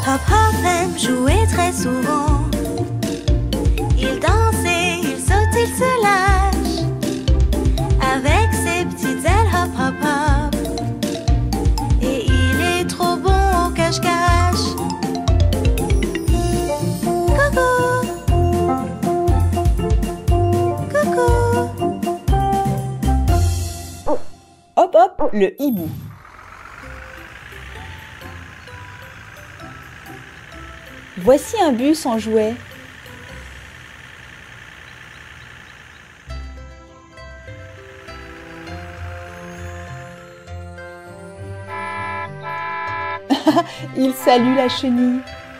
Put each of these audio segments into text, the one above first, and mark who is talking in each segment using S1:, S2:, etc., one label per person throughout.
S1: Hop Hop aime jouer très souvent. Il danse et il saute, il se lâche. Avec ses petites ailes, hop hop hop. Et il est trop bon au cache-cache. Coucou, coucou.
S2: Hop Hop, le hibou. Voici un bus en jouet. Il salue la chenille.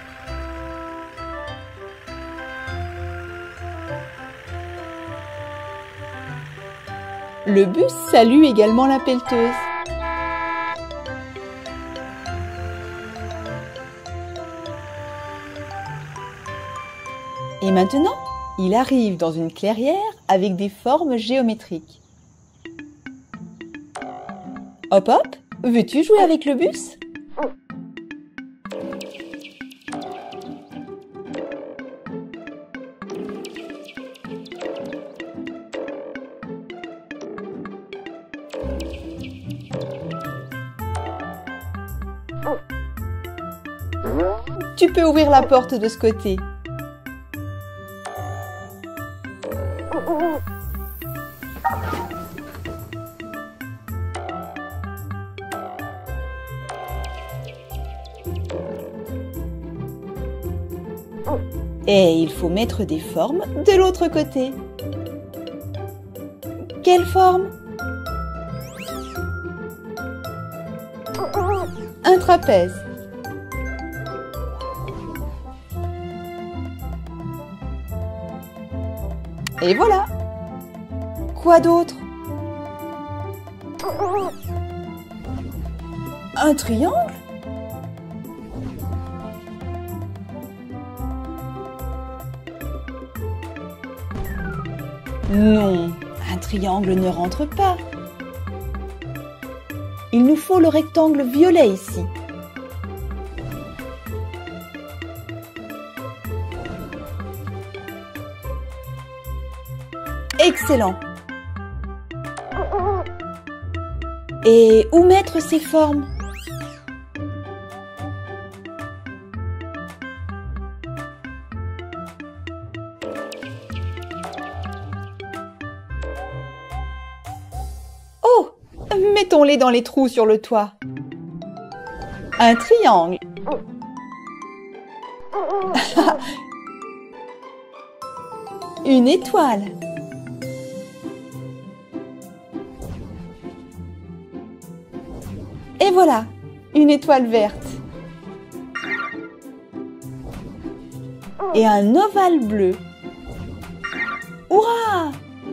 S2: Le bus salue également la pelleteuse. Et maintenant, il arrive dans une clairière avec des formes géométriques. Hop Hop, veux-tu jouer avec le bus ? Tu peux ouvrir la porte de ce côté. Et il faut mettre des formes de l'autre côté. Quelle forme? Un trapèze. Et voilà. Quoi d'autre? Un triangle? Non, un triangle ne rentre pas. Il nous faut le rectangle violet ici. Excellent. Et où mettre ces formes? Oh, mettons-les dans les trous sur le toit. Un triangle. Une étoile. Et voilà, une étoile verte. Et un ovale bleu. Hurrah!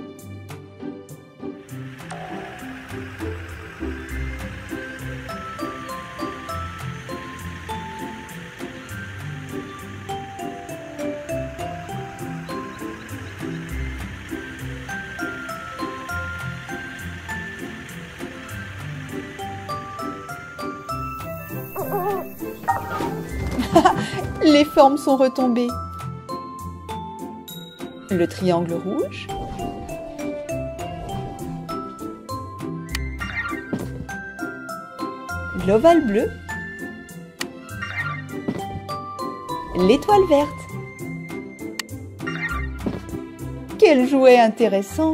S2: Les formes sont retombées. Le triangle rouge. L'ovale bleu. L'étoile verte. Quel jouet intéressant!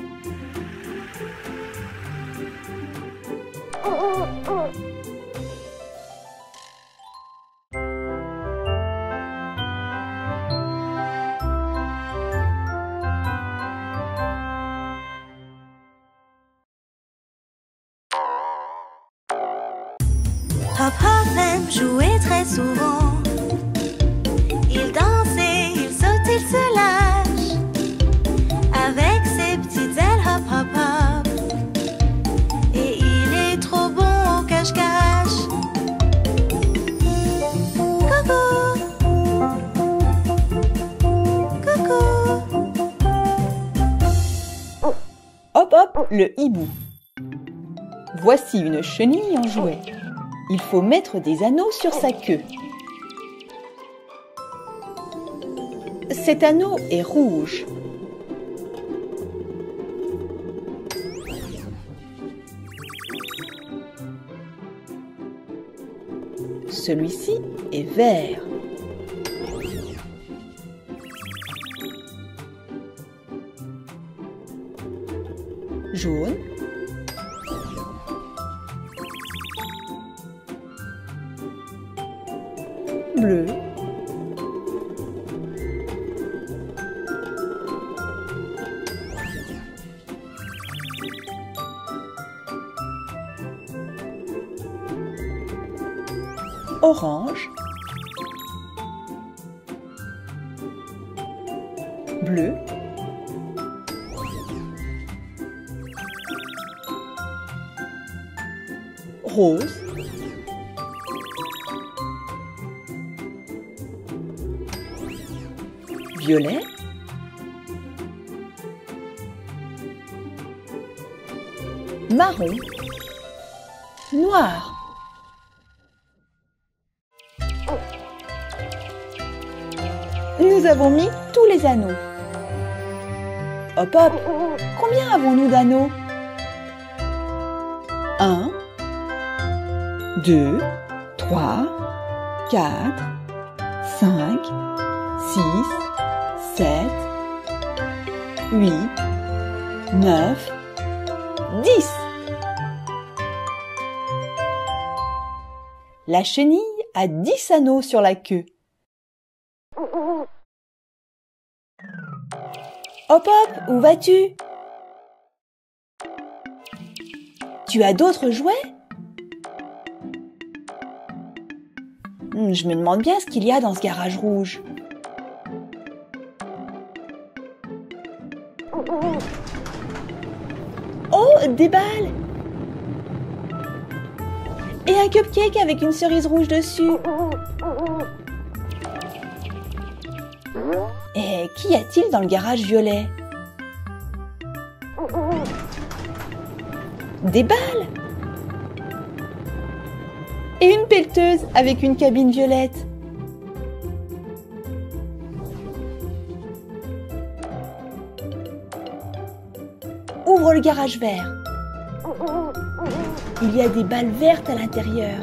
S1: Hop Hop aime jouer très souvent. Il danse et il saute, il se lâche. Avec ses petites ailes, hop hop hop. Et il est trop bon au cache-cache. Coucou, coucou.
S2: Hop Hop, le hibou. Voici une chenille en jouet. Il faut mettre des anneaux sur sa queue. Cet anneau est rouge. Celui-ci est vert. Jaune. Bleu. Orange. Bleu. Rose. Violet. Marron. Noir. Nous avons mis tous les anneaux. Hop hop, combien avons-nous d'anneaux? 1, 2, 3, 4, 5, 6, 7, 8, 9, 10. La chenille a 10 anneaux sur la queue. Hop hop, où vas-tu? Tu as d'autres jouets? Je me demande bien ce qu'il y a dans ce garage rouge. Oh, des balles! Et un cupcake avec une cerise rouge dessus. Et qu'y a-t-il dans le garage violet? Des balles! Et une pelleteuse avec une cabine violette. Ouvre le garage vert. Il y a des balles vertes à l'intérieur.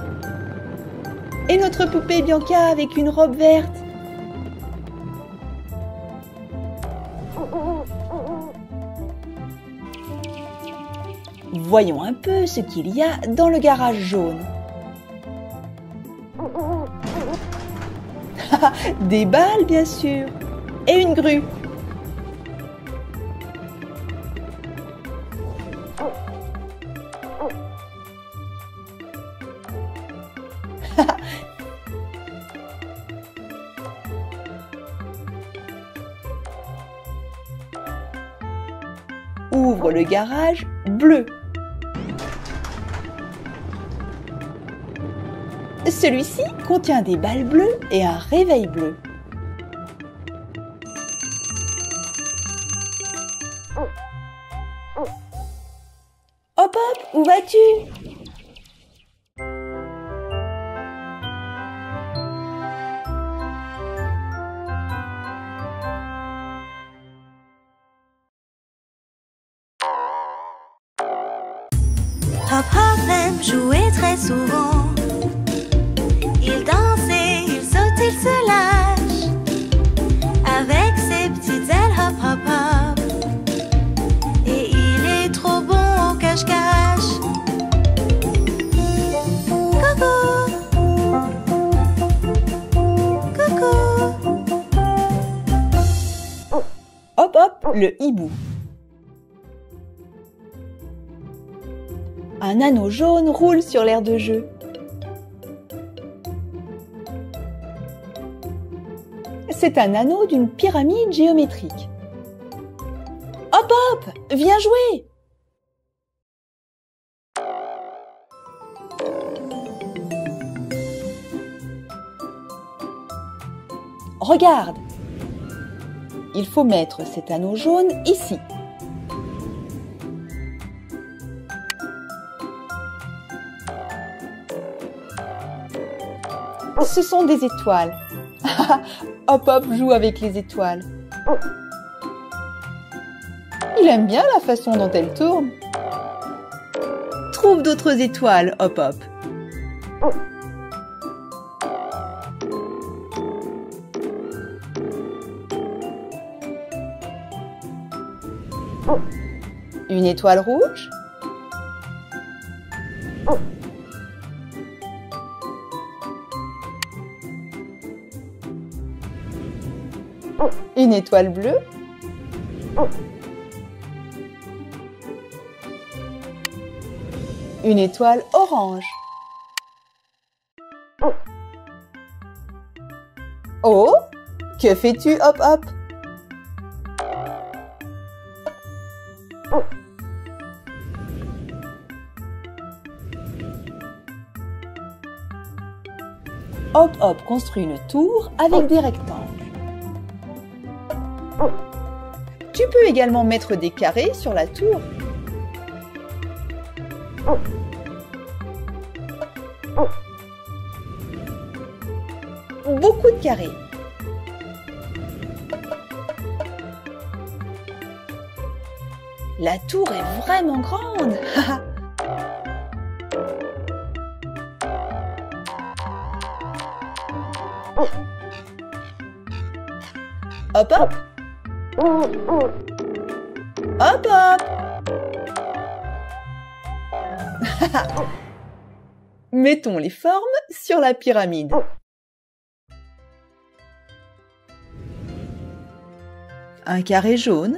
S2: Et notre poupée Bianca avec une robe verte. Voyons un peu ce qu'il y a dans le garage jaune. Des balles, bien sûr. Et une grue. Ouvre le garage bleu. Celui-ci contient des balles bleues et un réveil bleu. Hop hop, où vas-tu?
S1: Hop hop aime jouer très souvent. Il danse et il saute, il se lâche. Avec ses petites ailes hop hop hop. Et il est trop bon au cache-cache. Coucou, coucou.
S2: Hop hop, le hibou. Un anneau jaune roule sur l'aire de jeu. C'est un anneau d'une pyramide géométrique. Hop hop, viens jouer! Regarde! Il faut mettre cet anneau jaune ici. Ce sont des étoiles. Hop Hop joue avec les étoiles. Il aime bien la façon dont elles tournent. Trouve d'autres étoiles, Hop Hop. Une étoile rouge. Une étoile bleue. Une étoile orange. Oh, que fais-tu, Hop Hop? Hop Hop construit une tour avec des rectangles. Tu peux également mettre des carrés sur la tour. Beaucoup de carrés. La tour est vraiment grande. Hop Hop. Hop Hop. Mettons les formes sur la pyramide. Un carré jaune.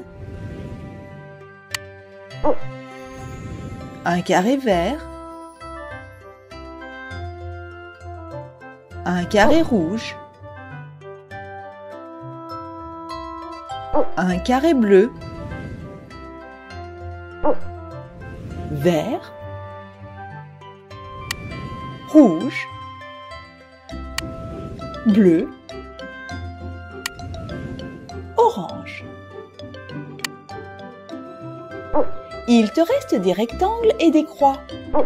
S2: Un carré vert. Un carré rouge. Un carré bleu. Vert. Rouge. Bleu. Orange. Il te reste des rectangles et des croix.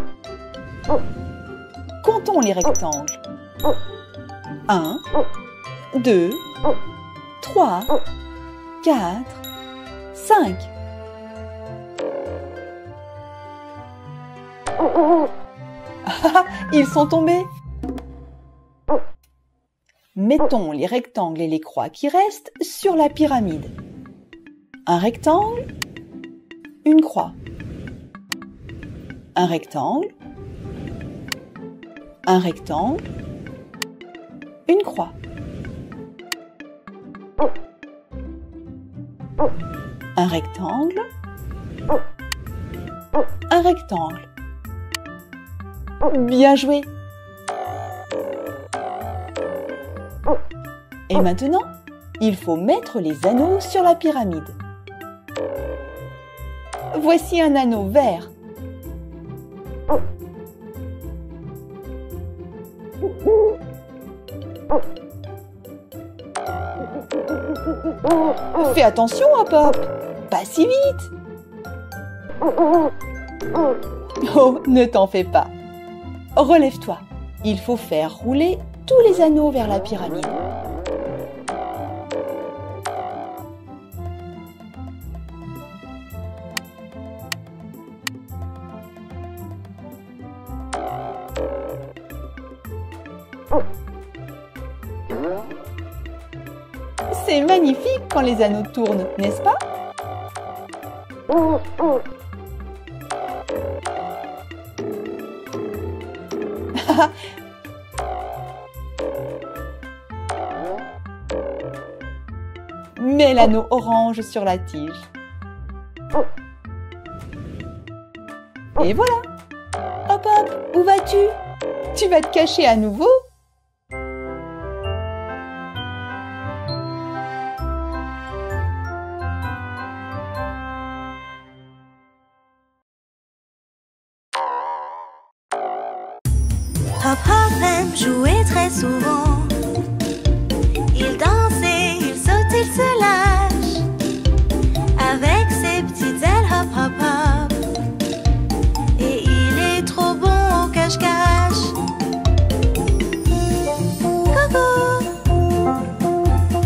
S2: Comptons les rectangles. 1, 2, 3, 4, 5. Ils sont tombés. Mettons les rectangles et les croix qui restent sur la pyramide. Un rectangle, une croix. Un rectangle, une croix. Un rectangle, un rectangle. Bien joué! Et maintenant, il faut mettre les anneaux sur la pyramide. Voici un anneau vert. Fais attention, Hop Hop, pas si vite. Oh, ne t'en fais pas. Relève-toi. Il faut faire rouler tous les anneaux vers la pyramide. C'est magnifique quand les anneaux tournent, n'est-ce pas? Mets l'anneau orange sur la tige. Et voilà! Hop Hop, où vas-tu? Tu vas te cacher à nouveau?
S1: Hop Hop aime jouer très souvent. Il danse et il saute, il se lâche. Avec ses petites ailes, hop hop hop. Et il est trop bon au cache-cache. Coucou.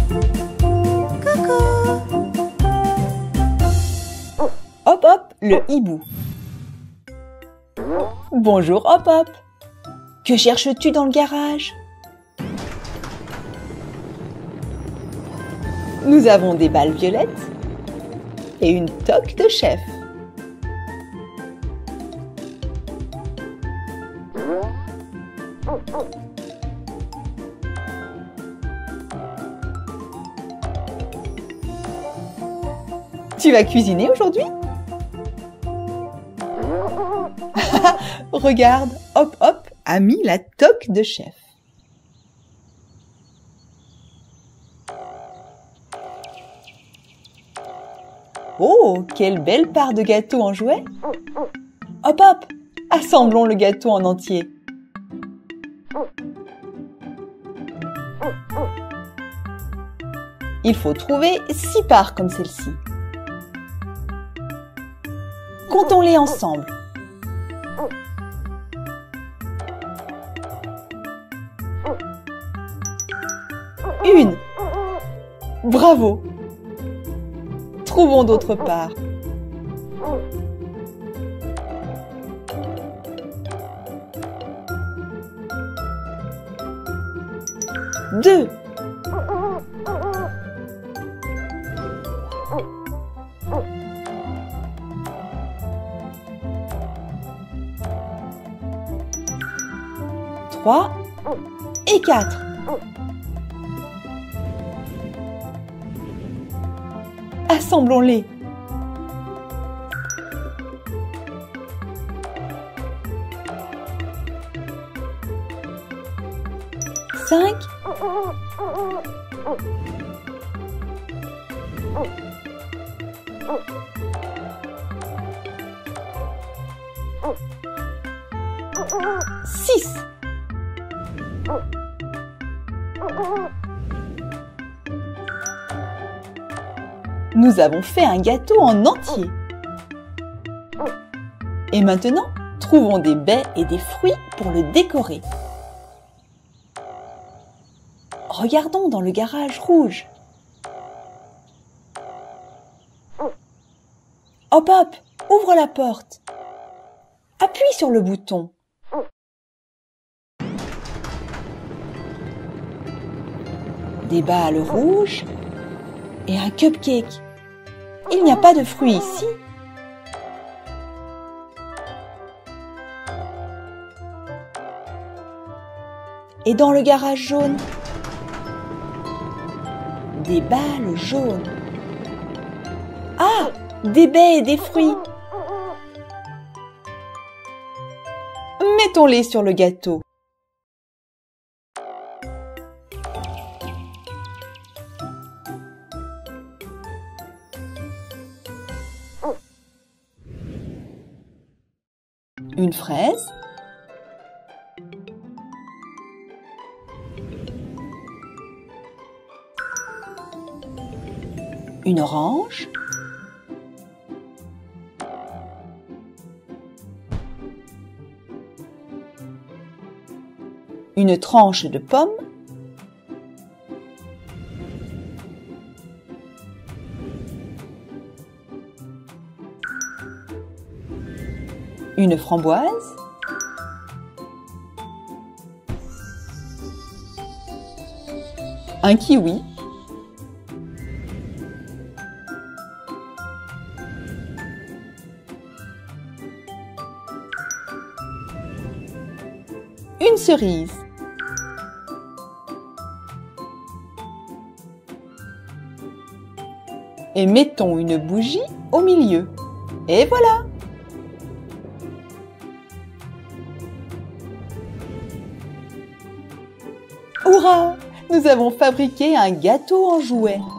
S2: le hibou. Bonjour Hop Hop. Que cherches-tu dans le garage? Nous avons des balles violettes et une toque de chef. Tu vas cuisiner aujourd'hui? Regarde, Hop Hop a mis la toque de chef. Oh, quelle belle part de gâteau en jouet! Hop Hop, assemblons le gâteau en entier. Il faut trouver 6 parts comme celle-ci. Comptons-les ensemble. Une. Bravo. Trouvons d'autres parts. Deux. Trois et 4. Assemblons-les. Cinq. Six. Nous avons fait un gâteau en entier. Et maintenant, trouvons des baies et des fruits pour le décorer. Regardons dans le garage rouge. Hop Hop, ouvre la porte. Appuie sur le bouton. Des balles rouges et un cupcake. Il n'y a pas de fruits ici. Et dans le garage jaune, des balles jaunes. Ah, des baies et des fruits. Mettons-les sur le gâteau. Une fraise, une orange, une tranche de pomme, une framboise, un kiwi, une cerise, et mettons une bougie au milieu. Et voilà! Hurrah! Nous avons fabriqué un gâteau en jouet.